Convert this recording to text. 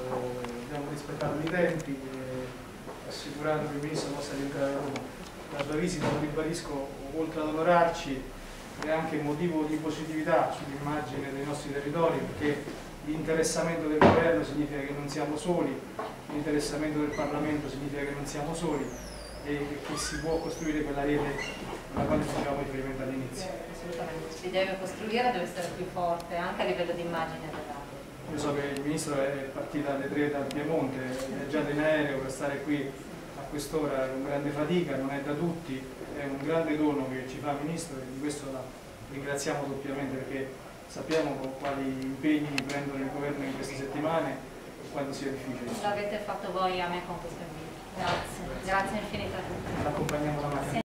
Abbiamo rispettato i tempi, assicurando che il Ministro possa rientrare a Roma. La sua visita, lo ribadisco, oltre ad onorarci, è anche motivo di positività sull'immagine dei nostri territori, perché l'interessamento del governo significa che non siamo soli, l'interessamento del Parlamento significa che non siamo soli e che si può costruire quella rete alla quale facevamo riferimento all'inizio. Assolutamente, si deve costruire, deve essere più forte anche a livello di immagine dell'area. Io so che il Ministro è partito alle 3 dal Piemonte, è viaggiato in aereo per stare qui a quest'ora con grande fatica, non è da tutti, è un grande dono che ci fa il Ministro e di questo la ringraziamo doppiamente, perché sappiamo con quali impegni prendono il governo in queste settimane e quanto sia difficile. L'avete fatto voi a me con questo invito. Grazie, grazie infinite a tutti. L'accompagniamo la mattina.